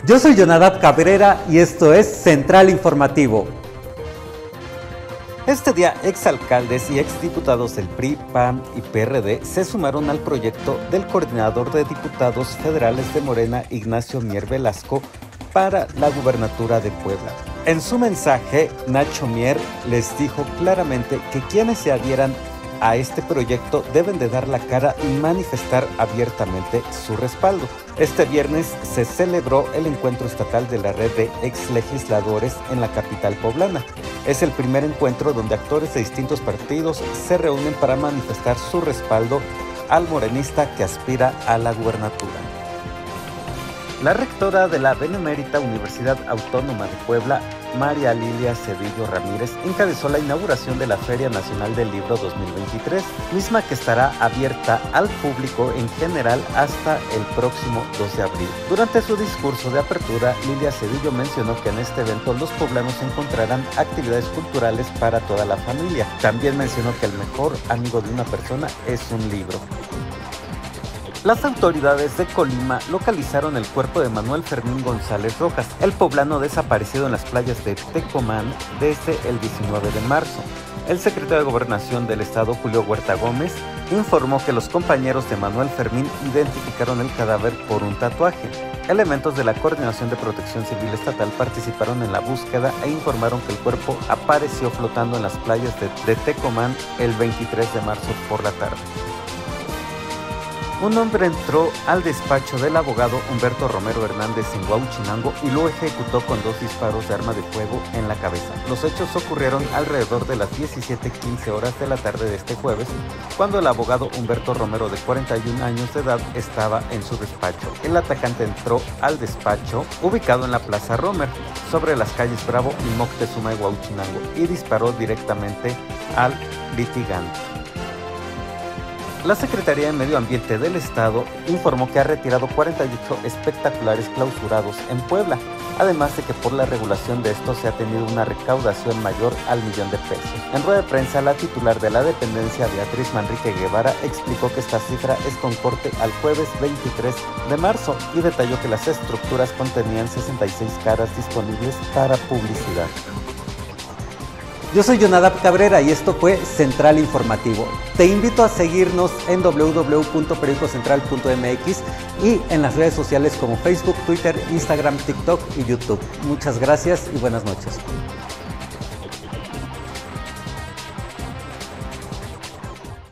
Yo soy Jonadab Cabrera y esto es Central Informativo. Este día, exalcaldes y exdiputados del PRI, PAN y PRD se sumaron al proyecto del coordinador de diputados federales de Morena, Ignacio Mier Velasco, para la gubernatura de Puebla. En su mensaje, Nacho Mier les dijo claramente que quienes se adhieran a este proyecto deben de dar la cara y manifestar abiertamente su respaldo. Este viernes se celebró el encuentro estatal de la red de exlegisladores en la capital poblana. Es el primer encuentro donde actores de distintos partidos se reúnen para manifestar su respaldo al morenista que aspira a la gubernatura. La rectora de la Benemérita Universidad Autónoma de Puebla, María Lilia Cedillo Ramírez, encabezó la inauguración de la Feria Nacional del Libro 2023, misma que estará abierta al público en general hasta el próximo 2 de abril. Durante su discurso de apertura, Lilia Cedillo mencionó que en este evento los poblanos encontrarán actividades culturales para toda la familia. También mencionó que el mejor amigo de una persona es un libro. Las autoridades de Colima localizaron el cuerpo de Manuel Fermín González Rojas, el poblano desaparecido en las playas de Tecomán desde el 19 de marzo. El secretario de Gobernación del Estado, Julio Huerta Gómez, informó que los compañeros de Manuel Fermín identificaron el cadáver por un tatuaje. Elementos de la Coordinación de Protección Civil Estatal participaron en la búsqueda e informaron que el cuerpo apareció flotando en las playas de Tecomán el 23 de marzo por la tarde. Un hombre entró al despacho del abogado Humberto Romero Hernández en Huauchinango y lo ejecutó con 2 disparos de arma de fuego en la cabeza. Los hechos ocurrieron alrededor de las 17:15 horas de la tarde de este jueves, cuando el abogado Humberto Romero, de 41 años de edad, estaba en su despacho. El atacante entró al despacho, ubicado en la Plaza Romer, sobre las calles Bravo y Moctezuma de Huauchinango, y disparó directamente al litigante. La Secretaría de Medio Ambiente del Estado informó que ha retirado 48 espectaculares clausurados en Puebla, además de que por la regulación de estos se ha tenido una recaudación mayor al $1,000,000. En rueda de prensa, la titular de la dependencia, Beatriz Manrique Guevara, explicó que esta cifra es con corte al jueves 23 de marzo y detalló que las estructuras contenían 66 caras disponibles para publicidad. Yo soy Jonadab Cabrera y esto fue Central Informativo. Te invito a seguirnos en www.periodicocentral.mx y en las redes sociales como Facebook, Twitter, Instagram, TikTok y YouTube. Muchas gracias y buenas noches.